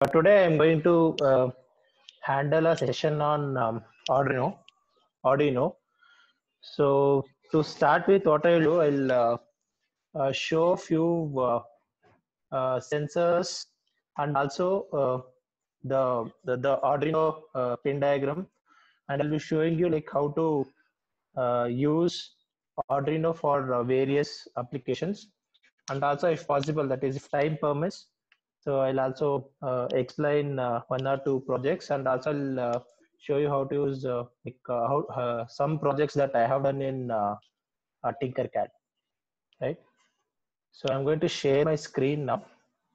Today I'm going to handle a session on Arduino. So to start with, what I'll do, I'll show a few sensors and also the Arduino pin diagram, and I'll be showing you like how to use Arduino for various applications, and also if possible, that is if time permits. So I'll also explain one or two projects, and also I'll show you how to use some projects that I have done in Tinkercad, right? So I'm going to share my screen now.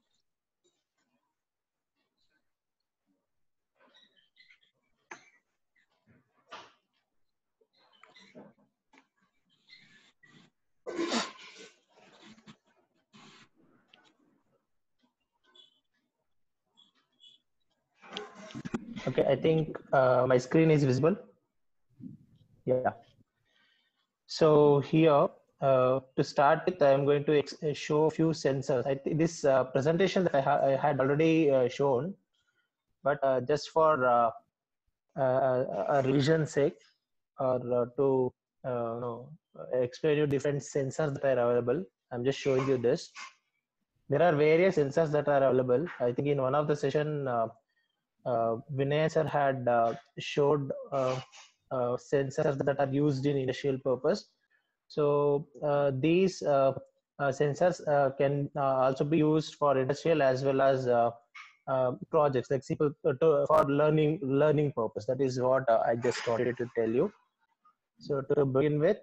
Okay, I think my screen is visible. Yeah. So here, to start with, I'm going to show a few sensors. I think this presentation that I had already shown, but just for a revision sake, or to explain you different sensors that are available, I'm just showing you this. There are various sensors that are available. I think in one of the session, Vinay sir had showed sensors that are used in industrial purpose. So these sensors can also be used for industrial as well as projects, like simple for learning purpose. That is what I just wanted to tell you. So to begin with,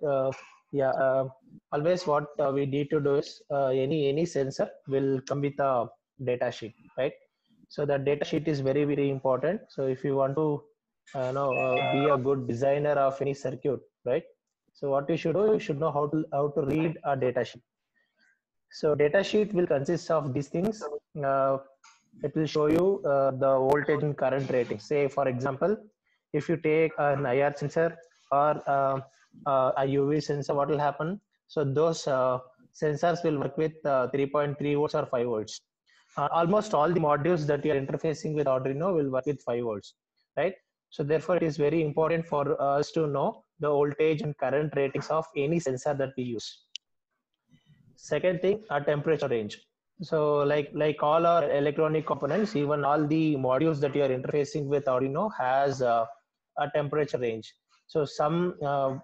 always what we need to do is any sensor will come with a data sheet, right? So the data sheet is very important. So if you want to be a good designer of any circuit, right? So what you should do, you should know how to read a data sheet. So data sheet will consist of these things. It will show you the voltage and current rating. Say for example, if you take an IR sensor or a UV sensor, what will happen? So those sensors will work with 3.3 volts or 5 volts. Almost all the modules that you are interfacing with Arduino will work with 5 volts, right? So therefore, it is very important for us to know the voltage and current ratings of any sensor that we use. Second thing, a temperature range. So like all our electronic components, even all the modules that you are interfacing with Arduino has a temperature range. So some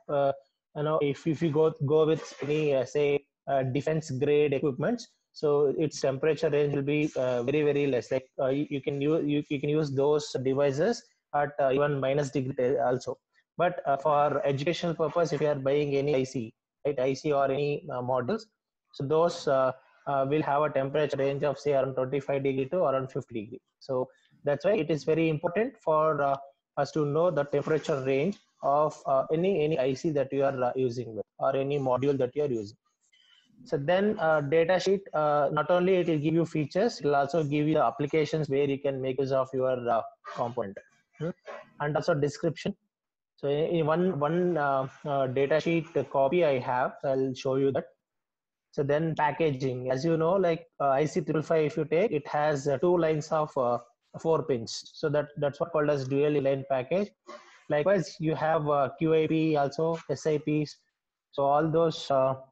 if you go with any say defense grade equipments, so its temperature range will be very less. Like you can use those devices at even minus degree also. But for educational purpose, if you are buying any IC, right, IC or any modules, so those will have a temperature range of say around 25 degree to around 50 degree. So that's why it is very important for us to know the temperature range of any IC that you are using with, or any module that you are using. So then data sheet, not only it will give you features, it will also give you the applications where you can make use of your component. And also description. So in one data sheet copy I have, I'll show you that. So then packaging, as you know, like IC555, if you take, it has two lines of 4 pins. So that's what called as dual line package. Likewise, you have QAP, also SIPs. So all those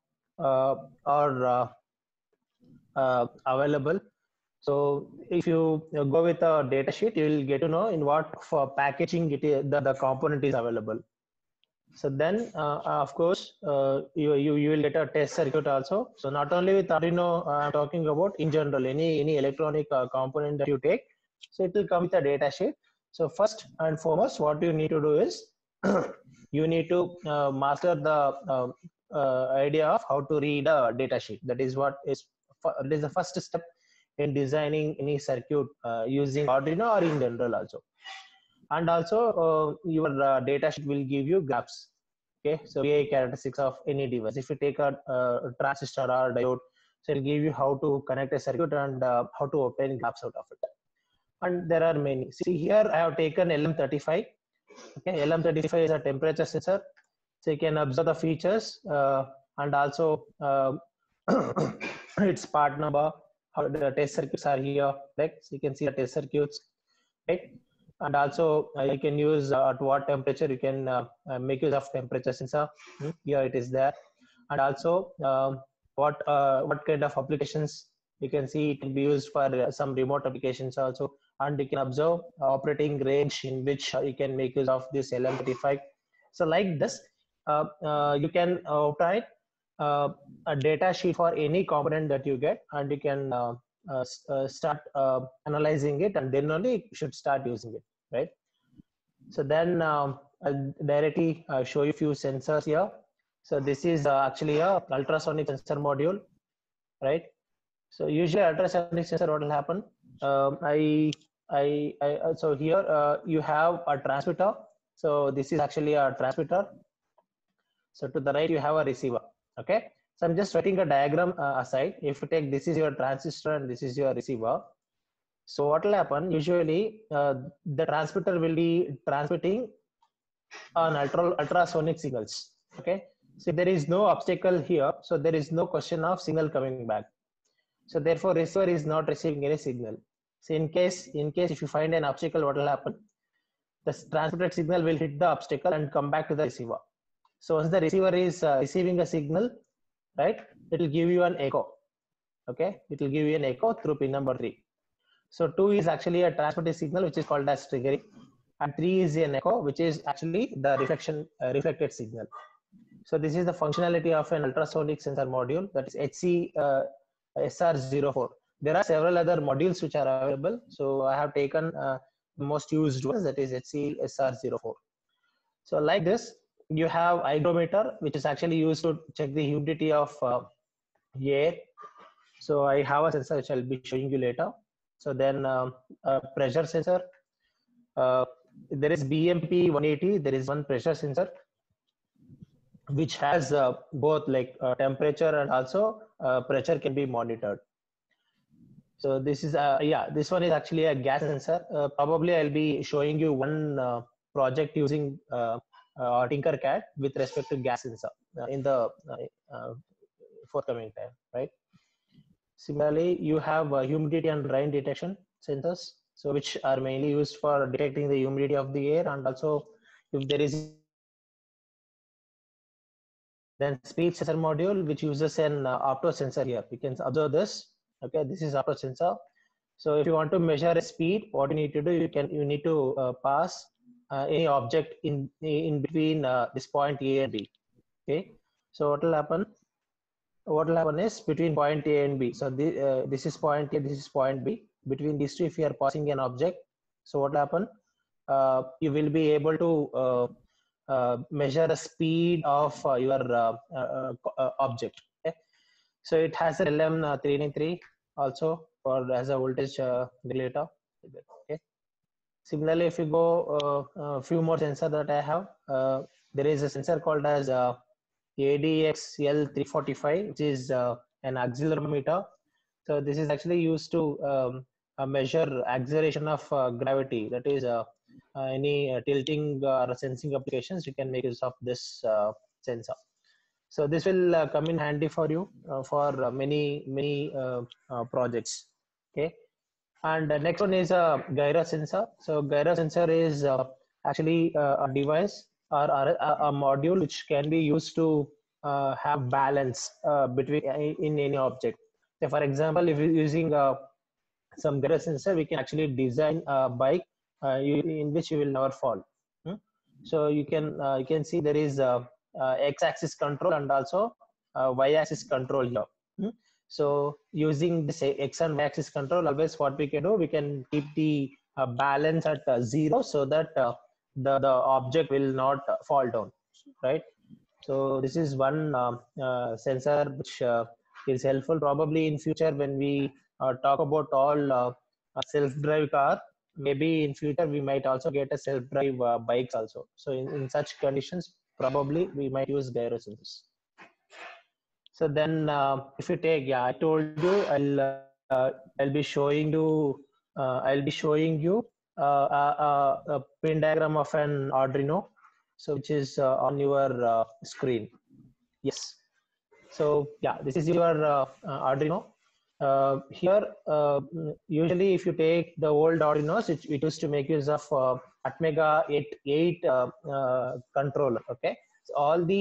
are available. So if you go with a data sheet, you will get to know in what for packaging the component is available. So then, of course, you will get a test circuit also. So not only with Arduino, I'm talking about in general, any electronic component that you take. So it will come with a data sheet. So first and foremost, what you need to do is you need to master the idea of how to read a data sheet. That is the first step in designing any circuit using Arduino or in general also. And also your data sheet will give you graphs. Okay, so VI characteristics of any device. If you take a transistor or diode, so it'll give you how to connect a circuit and how to obtain graphs out of it. And there are many. See here, I have taken LM35. Okay, LM35 is a temperature sensor, so you can observe the features and also its part number, how the test circuits are here, right? So you can see the test circuits, right? And also you can use at what temperature you can make use of temperature sensor. Here it is there. And also what kind of applications you can see it can be used for some remote applications also, and you can observe operating range in which you can make use of this LM35. So like this, you can obtain a data sheet for any component that you get, and you can start analyzing it, and then only you should start using it, right? So then I'll directly show you a few sensors here. So this is actually a ultrasonic sensor module, right? So usually ultrasonic sensor, what will happen? So here you have a transmitter. So this is actually a transmitter. So to the right you have a receiver. Okay. So I'm just writing a diagram aside. If you take, this is your transistor and this is your receiver. So what will happen? Usually the transmitter will be transmitting on ultrasonic signals. Okay. So there is no obstacle here. So there is no question of signal coming back. So therefore receiver is not receiving any signal. So in case if you find an obstacle, what will happen? The transmitted signal will hit the obstacle and come back to the receiver. So once the receiver is receiving a signal, right, it will give you an echo. Okay, it will give you an echo through pin number 3. So 2 is actually a transmitted signal which is called as triggering, and 3 is an echo which is actually the reflected signal. So this is the functionality of an ultrasonic sensor module, that is HC SR04. There are several other modules which are available. So I have taken the most used ones, that is HC SR04. So like this, you have hygrometer, which is actually used to check the humidity of air. So I have a sensor which I'll be showing you later. So then a pressure sensor. There is BMP 180. There is one pressure sensor which has both like temperature and also pressure can be monitored. So this is this one is actually a gas sensor. Probably I'll be showing you one project using Tinkercad with respect to gas sensor in the forthcoming time, right? Similarly, you have humidity and rain detection sensors, so which are mainly used for detecting the humidity of the air, and also if there is. Then speed sensor module, which uses an opto sensor here. You can observe this. Okay, this is opto sensor. So if you want to measure a speed, what you need to do, you need to pass any object in between this point A and B. Okay, so what will happen? What will happen is between point A and B. So this is point A, this is point B. Between these two, if you are passing an object, so what will happen? You will be able to measure the speed of your object. Okay? So it has an LM393 also for as a voltage regulator. Okay. Similarly, if you go a few more sensors that I have, there is a sensor called as ADXL345, which is an accelerometer. So this is actually used to measure acceleration of gravity. That is any tilting or sensing applications, you can make use of this sensor. So this will come in handy for you for many projects. Okay. And the next one is a gyro sensor. So gyro sensor is actually a device or a module which can be used to have balance between in any object. So for example, if you're using some gyro sensor, we can actually design a bike in which you will never fall. So you can see there is x-axis control and also y-axis control here. So using this x and y-axis control, always what we can do, we can keep the balance at 0 so that the object will not fall down, right? So this is one sensor which is helpful probably in future when we talk about all self-drive car. Maybe in future we might also get a self-drive bikes also. So in such conditions, probably we might use gyro sensors. So then, if you take, I told you I'll be showing you a pin diagram of an Arduino, so which is on your screen. Yes. So this is your Arduino. here, usually if you take the old Arduinos, it used to make use of Atmega 8 controller. Okay, so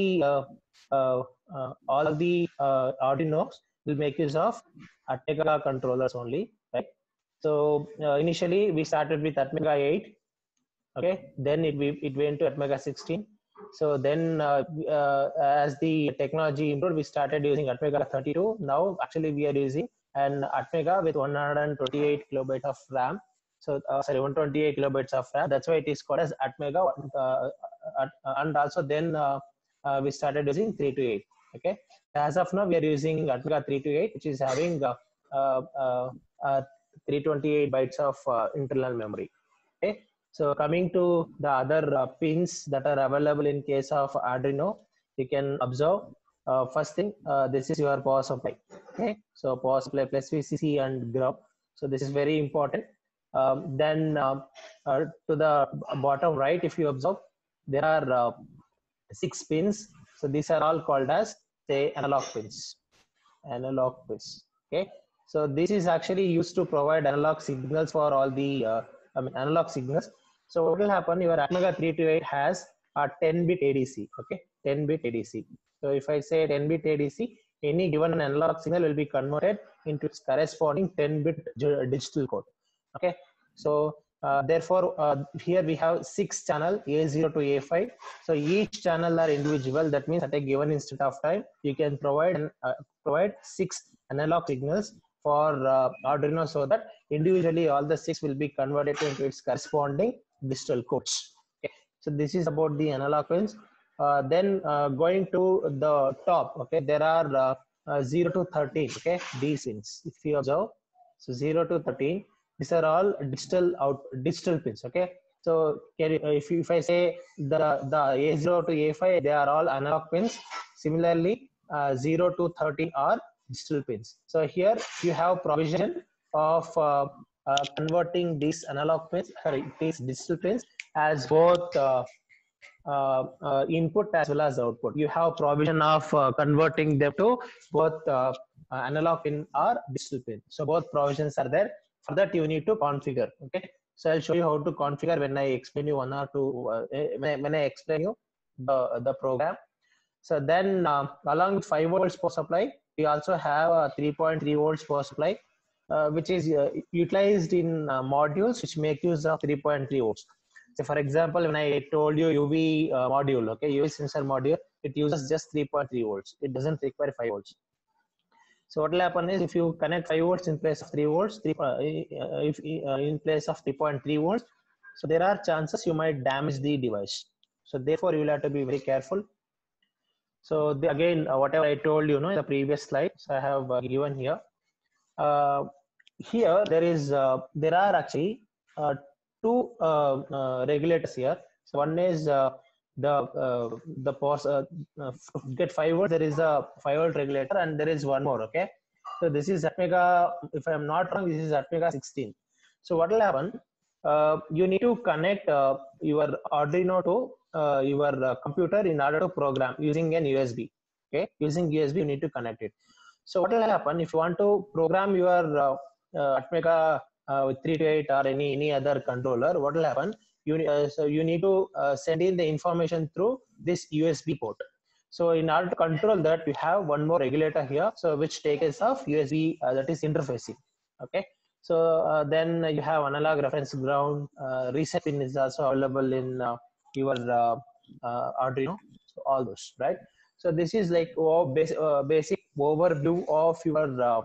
all the Arduinos will make use of Atmega controllers only, right? So initially we started with Atmega 8. Okay, then it went to Atmega 16. So then as the technology improved, we started using Atmega 32. Now actually we are using an Atmega with 128 kilobytes of RAM. So sorry, 128 kilobytes of RAM. That's why it is called as Atmega. And also then we started using 328. Okay, as of now we are using Atmega 328, which is having 328 bytes of internal memory. Okay, so coming to the other pins that are available in case of Arduino, you can observe. First thing, this is your power supply. Okay, so power supply plus VCC and ground. So this is very important. Then to the bottom right, if you observe, there are 6 pins. So these are all called as, say, analog pins. Analog pins. Okay, so this is actually used to provide analog signals for all the analog signals. So what will happen? Your Atmega 328 has a 10-bit ADC. Okay, 10-bit ADC. So if I say 10-bit ADC, any given analog signal will be converted into its corresponding 10-bit digital code. Okay, so therefore here we have 6 channel A0 to A5. So each channel are individual. That means at a given instant of time, you can provide 6 analog signals for Arduino, so that individually all the 6 will be converted into its corresponding digital codes. Okay, so this is about the analog pins. Then going to the top, okay, there are 0 to 13. Okay, these pins, if you observe, so 0 to 13, these are all digital pins. Okay, so if I say the A0 to A5, they are all analog pins. Similarly, 0 to 13 are digital pins. So here you have provision of converting these analog pins, these digital pins, as both input as well as output. You have provision of converting them to both analog pin or digital pin. So both provisions are there. For that you need to configure. Okay, so I'll show you how to configure when I explain you one or two when I explain you the program. So then along with 5 volts power supply, we also have a 3.3 volts power supply, which is utilized in modules which make use of 3.3 volts. So for example, when I told you UV module, okay, UV sensor module, it uses just 3.3 volts. It doesn't require 5 volts. So what will happen is, if you connect 5 volts in place of 3 volts, if in place of 3.3 volts, so there are chances you might damage the device. So therefore, you will have to be very careful. So again, whatever I told you, in the previous slides, I have given here. Here there are actually 2 regulators here. So one is the pause get 5 volts. There is a 5 volt regulator, and there is one more. Okay, so this is Atmega. If I am not wrong, this is Atmega 16. So what will happen? You need to connect your Arduino to your computer in order to program using an USB. Okay, using USB, you need to connect it. So what will happen if you want to program your Atmega with 328 or any other controller? What will happen? So you need to send in the information through this USB port. So in order to control that, you have one more regulator here, so which takes off USB, that is interfacing. Okay, so then you have analog reference ground. Reset pin is also available in your Arduino. So all those, right? So this is like basic overview of your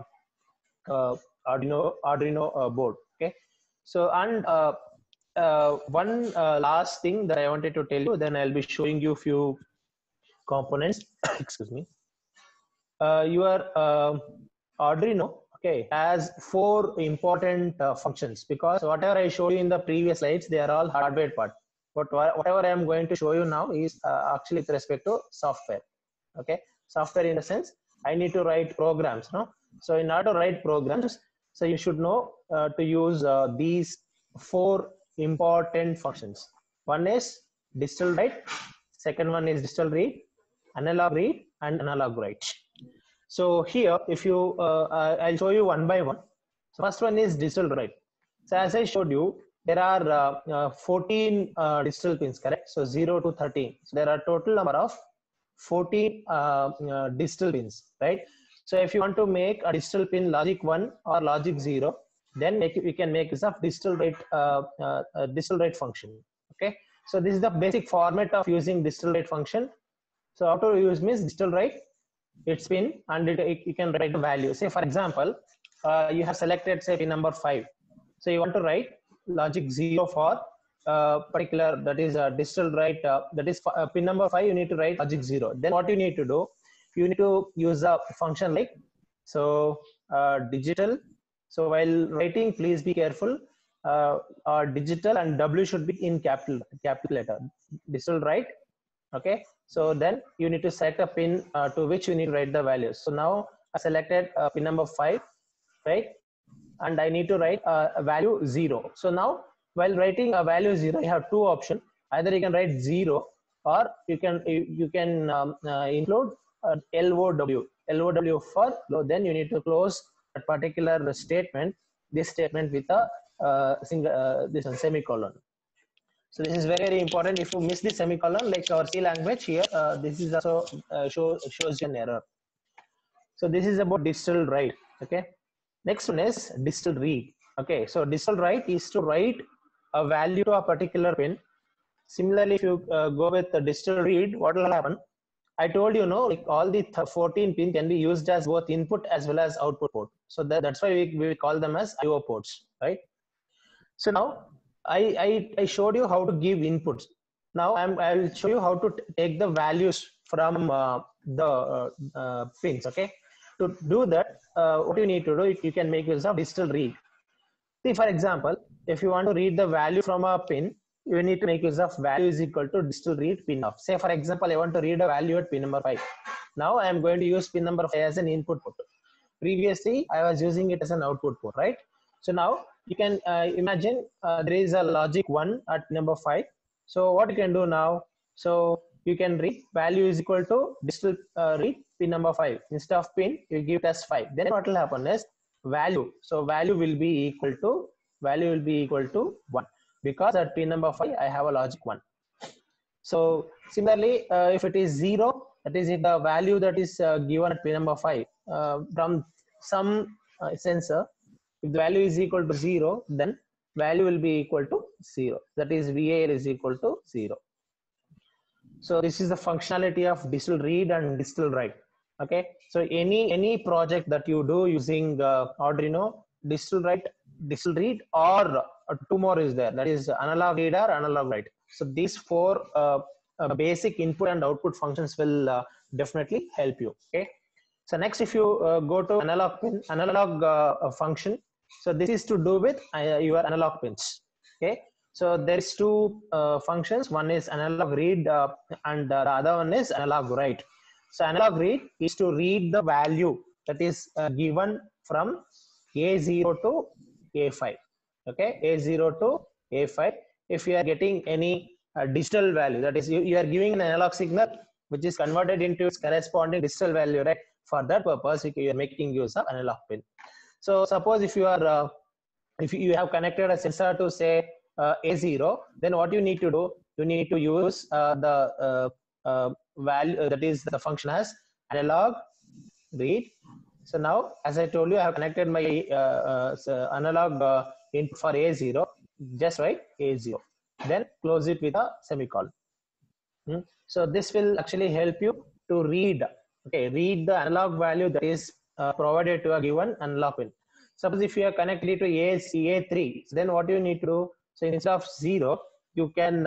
Arduino board. Okay, so and one last thing that I wanted to tell you, then I'll be showing you few components. Excuse me. Your Arduino, okay, has 4 important functions, because whatever I showed you in the previous slides, they are all hardware part. But whatever I am going to show you now is actually with respect to software. Okay, software in the sense, I need to write programs. No, so in order to write programs, so you should know to use these 4 important functions. One is digital write, second one is digital read, analog read, and analog write. So here, if you, I'll show you one by one. So first one is digital write. So as I showed you, there are 14 digital pins, correct? So 0 to 13. So there are total number of 14 digital pins, right? So if you want to make a digital pin logic 1 or logic 0, then we can make use of digital write function. Okay. So this is the basic format of using digital write function. So how to use means digital write, it's pin, and you can write the value. Say for example, you have selected say pin number 5. So you want to write logic 0 for particular, that is digital write, that is pin number 5, you need to write logic 0. Then what you need to do, you need to use a function like, so digital. So while writing, please be careful, digital, and W should be in capital letter, digital write. Okay, so then you need to select a pin to which you need to write the values. So now I selected pin number 5, right? And I need to write a value 0. So now while writing a value 0, you have two options. Either you can write 0, or you can include LOW for low. Then you need to close a particular statement, this statement with a this one, semicolon. So this is very, very important. If you miss the semicolon, like our C language here, this is also shows you an error. So this is about digital write. Okay. Next one is digital read. Okay. So digital write is to write a value to a particular pin. Similarly, if you go with the digital read, what will happen? I told you, no, like all the 14 pins can be used as both input as well as output port. So that's why we call them as IO ports, right? So now I showed you how to give inputs. Now I will show you how to take the values from the pins. Okay. To do that, what you need to do, you can make use of digital read. See, for example, if you want to read the value from a pin, you need to make use of value is equal to digital read pin of. Say, for example, I want to read a value at pin number 5. Now I am going to use pin number 5 as an input port. Previously, I was using it as an output port, right? So now you can imagine there is a logic 1 at number 5. So what you can do now? So you can read value is equal to digital read pin number 5. Instead of pin, you give it as 5. Then what will happen is value. So value will be equal to 1, because at pin number 5 I have a logic 1. So similarly, if it is 0, that is the value that is given at pin number 5 from some sensor. If the value is equal to 0, then value will be equal to 0. That is VAR is equal to 0. So this is the functionality of digital read and digital write. Okay. So any project that you do using Arduino, digital write, digital read, or two more is there. That is analog read or analog write. So these four basic input and output functions will definitely help you. Okay. So next, if you go to analog pin, analog function. So this is to do with your analog pins. Okay. So there's two functions. One is analog read and the other one is analog write. So analog read is to read the value that is given from A0 to A5. Okay, A0 to A5. If you are getting any digital value, that is you are giving an analog signal which is converted into its corresponding digital value, right? For that purpose, you are making use of analog pin. So suppose if you are if you have connected a sensor to say A0, then what you need to do, you need to use the value that is the function as analog read. So now, as I told you, I have connected my analog input for A0. Just write A0, then close it with a semicolon. So this will actually help you to read. Okay, read the analog value that is provided to a given analog pin. Suppose if you are connected to A3, then what you need to do? So instead of 0, you can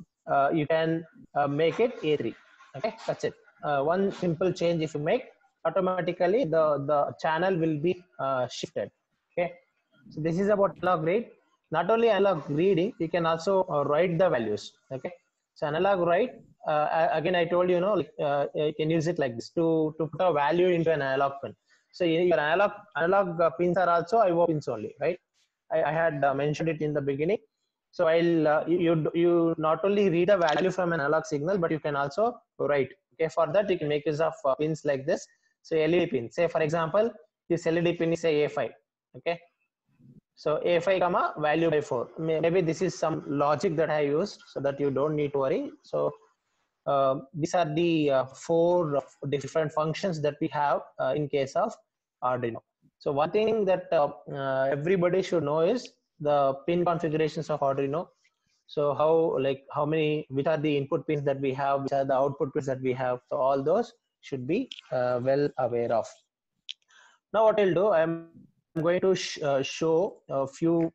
make it A3. Okay, that's it. One simple change if you make, automatically the channel will be shifted. Okay, so this is about analog read. Not only analog reading, you can also write the values. Okay, so analog write, again I told you, like, you can use it like this to put a value into an analog pin. So your analog pins are also IO pins only, right? I had mentioned it in the beginning. So I'll you not only read a value from an analog signal, but you can also write. Okay, for that you can make use of pins like this. So LED pin, say for example, this LED pin is a A5. Okay. So A5 comma value by 4. Maybe this is some logic that I used so that you don't need to worry. So these are the 4 different functions that we have in case of Arduino. So one thing that everybody should know is the pin configurations of Arduino. So which are the input pins that we have, which are the output pins that we have. So all those should be well aware of. Now what I'll do, I'm going to show a few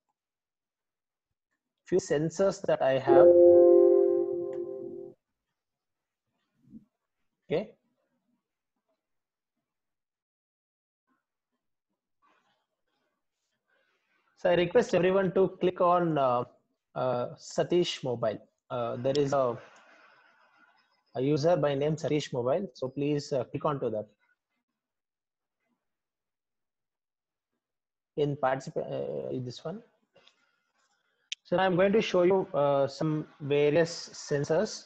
sensors that I have. Okay. So I request everyone to click on Satish Mobile. There is a user by name Satish Mobile. So please click onto that. In this one. So I'm going to show you some various sensors,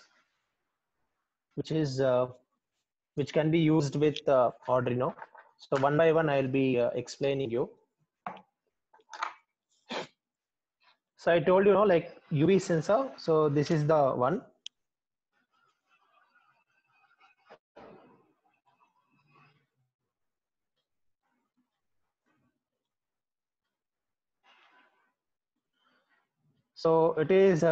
which can be used with Arduino. So one by one, I'll be explaining you. So I told you, like UV sensor. So this is the one. So it is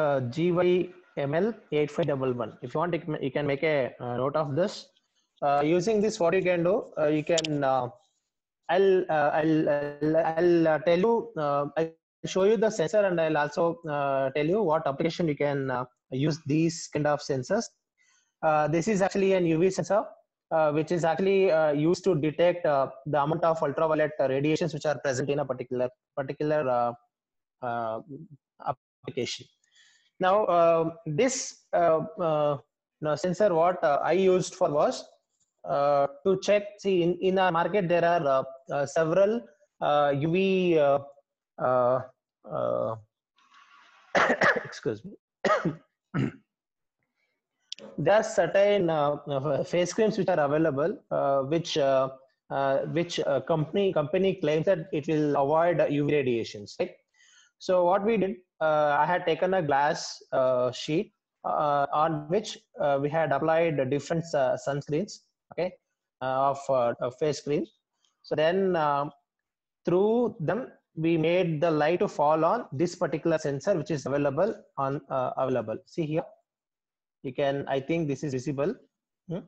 GYML8511. If you want, you can make a note of this. Using this, what you can do, you can. I'll tell you. I'll show you the sensor, and I'll also tell you what application you can use these kind of sensors. This is actually an UV sensor, which is actually used to detect the amount of ultraviolet radiations which are present in a particular application. Now, this sensor, what I used for was to check. See, in our market, there are several UV. Excuse me. There are certain face creams which are available, which company claims that it will avoid UV radiations. Right? So what we did, I had taken a glass sheet on which we had applied different sunscreens, okay, of face cream. So then through them, we made the light to fall on this particular sensor, which is available. See here, you can. I think this is visible. It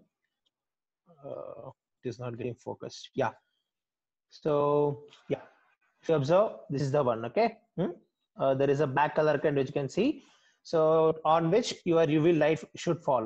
is not getting focused. Yeah. So yeah, if you observe, this is the one. Okay. There is a black color can which you can see. So on which your UV light should flow.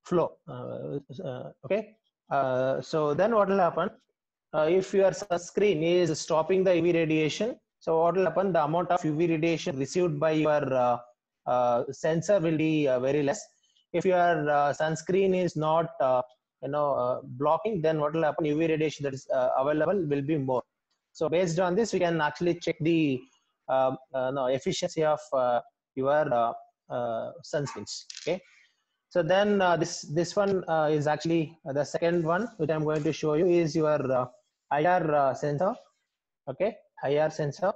Okay. So then what will happen? If your sunscreen is stopping the UV radiation, so what will happen? The amount of UV radiation received by your sensor will be very less. If your sunscreen is not blocking, then what will happen? UV radiation that is available will be more. So based on this, we can actually check the efficiency of your sunscreens. Okay. So then this one is actually the second one which I'm going to show you is your IR sensor. Okay, IR sensor.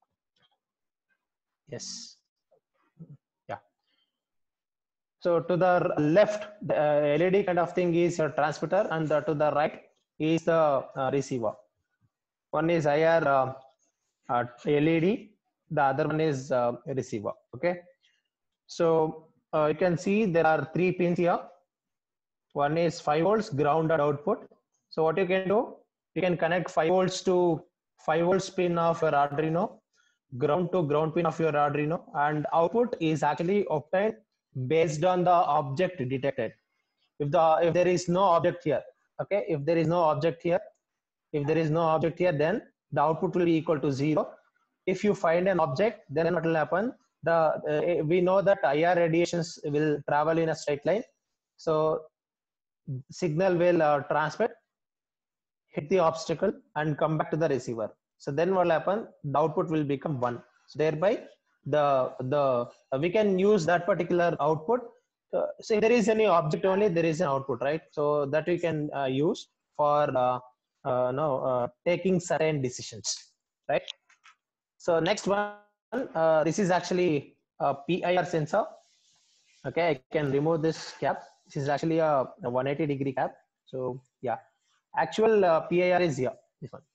Yes. Yeah. So to the left, the LED kind of thing is your transmitter, and to the right is the receiver. One is IR LED, the other one is receiver. Okay. So you can see there are 3 pins here. One is 5 volts grounded output. So what you can do, you can connect 5 volts to 5 volts pin of your Arduino, ground to ground pin of your Arduino, and output is actually obtained based on the object detected. If there is no object here, okay, if there is no object here, then the output will be equal to 0. If you find an object, then what will happen? We know that IR radiations will travel in a straight line. So signal will transmit, hit the obstacle, and come back to the receiver. So then what will happen? The output will become 1. So thereby, we can use that particular output. So if there is any object only, there is an output, right? So that we can use. for taking certain decisions, right? So next one, this is actually a PIR sensor. Okay, I can remove this cap. This is actually a 180-degree cap. So yeah, actual PIR is here, this one.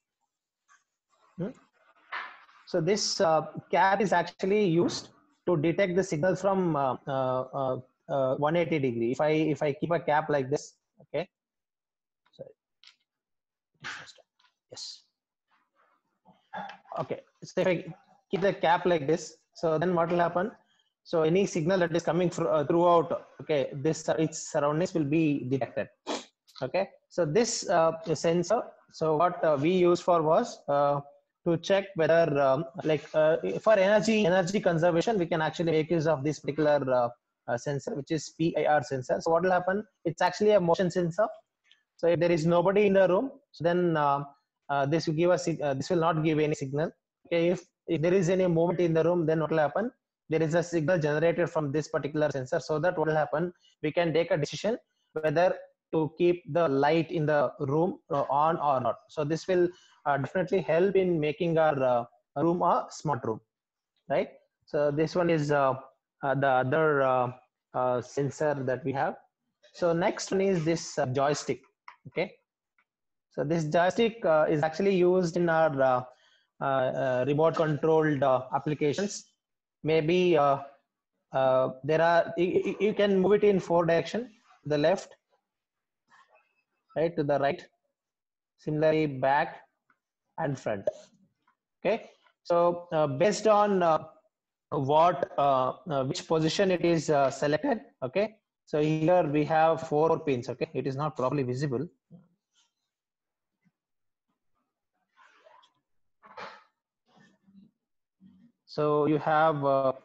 So this cap is actually used to detect the signal from 180 degree. If I keep a cap like this, okay. Sorry. Yes. Okay. So if I keep the cap like this, so then what will happen? So any signal that is coming throughout, okay, this its surroundings will be detected. Okay. So this sensor. So what we used for was to check whether for energy conservation, we can actually make use of this particular sensor, which is PIR sensor. So what will happen? It's actually a motion sensor. So if there is nobody in the room, so then this will give us this will not give any signal. Okay, if there is any movement in the room, then what will happen? There is a signal generated from this particular sensor. So that what will happen? We can take a decision whether to keep the light in the room on or not. So this will definitely help in making our room a smart room, right? So this one is the other sensor that we have. So next one is this joystick. Okay, so this joystick is actually used in our remote controlled applications. Maybe there are you can move it in 4 direction: the left, right, to the right, similarly back and front. Okay, so based on which position it is selected. Okay, so here we have 4 pins. Okay, it is not properly visible. So you have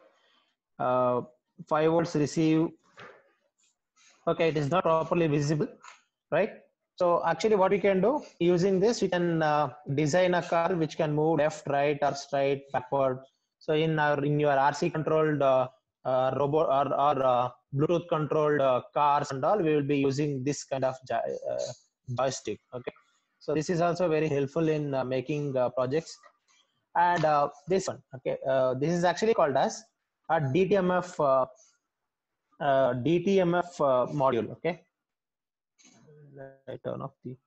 5 volts receive. Okay, it is not properly visible, right? So actually what we can do using this, we can design a car which can move left, right, or straight, backward. So in your RC controlled robot or Bluetooth controlled cars and all, we will be using this kind of joystick. Okay, so this is also very helpful in making projects. And this one, okay, this is actually called as a DTMF module. Okay, I turn off the.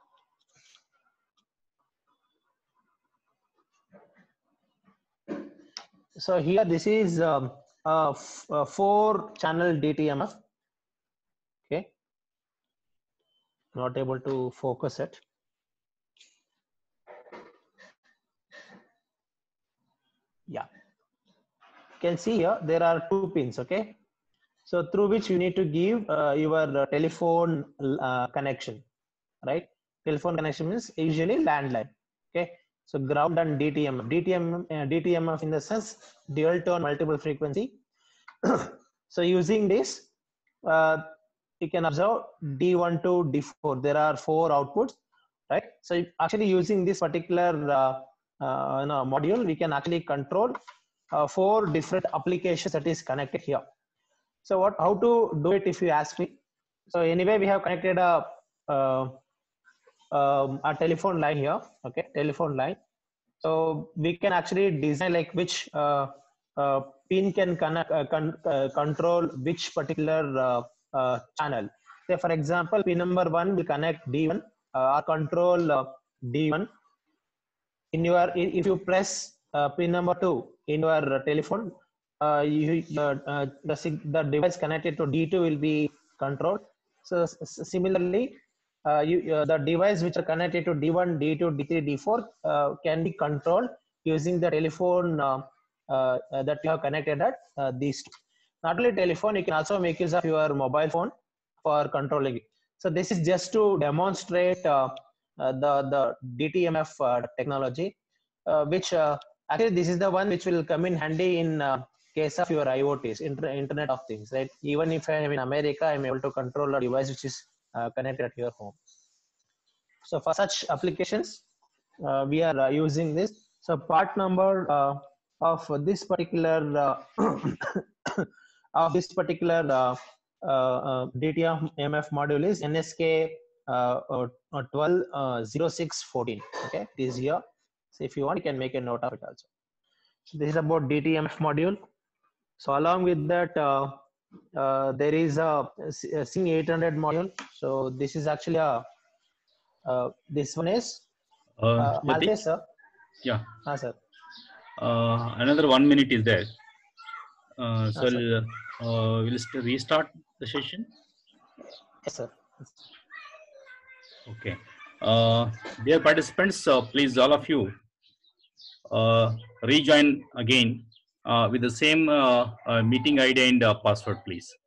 So here this is a 4-channel DTMF. Okay, not able to focus it. Yeah, you can see here there are 2 pins. Okay, so through which you need to give your telephone connection, right? Telephone connection means usually landline. Okay, so ground and DTMF in the sense dual tone multiple frequency. So using this, you can observe D1 to D4. There are 4 outputs, right? So actually using this particular module, we can actually control 4 different applications that is connected here. So how to do it if you ask me? So anyway, we have connected a telephone line here. Okay, telephone line. So we can actually design like which pin can connect, control which particular channel. Say for example, pin number 1 will connect D1 or control D1. If you press pin number 2 in your telephone, the device connected to D2 will be controlled. So similarly, the device which are connected to D1, D2, D3, D4 can be controlled using the telephone that you have connected at these two. Not only telephone, you can also make use of your mobile phone for controlling it. So this is just to demonstrate the DTMF technology, which actually this is the one which will come in handy in case of your IoTs, Internet of Things, right? Even if I am in America, I'm able to control a device which is connected to your home. So for such applications, we are using this. So part number of this particular DTMF module is NSK 12/06/14. Okay, this year. So if you want, you can make a note of it also. So this is about DTMF module. So along with that, there is a Sing 800 module. So this is actually a this one is Jyoti? Maltesh, sir. Yeah. Sir. Another 1 minute is there. So Sir. we'll restart the session. Yes, sir. Okay. Dear participants, please all of you rejoin again with the same meeting ID and password, please.